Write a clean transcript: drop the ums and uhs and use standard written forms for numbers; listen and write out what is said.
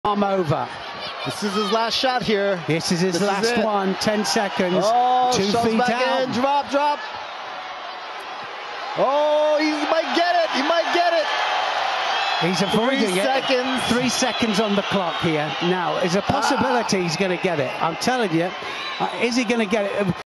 arm over. This is his last shot here. This is his last one. 10 seconds. Oh, 2 feet back out. in. Drop. Oh, he might get it. He might get it. He's avoiding 3 seconds. 3 seconds on the clock here. Now, there's a possibility he's going to get it. I'm telling you. Is he going to get it?